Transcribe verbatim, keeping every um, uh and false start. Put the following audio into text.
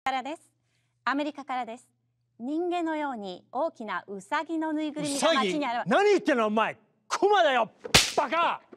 からです。アメリカからです。人間のように大きなウサギのぬいぐるみが街にある。 何言ってんのお前。クマだよバカ。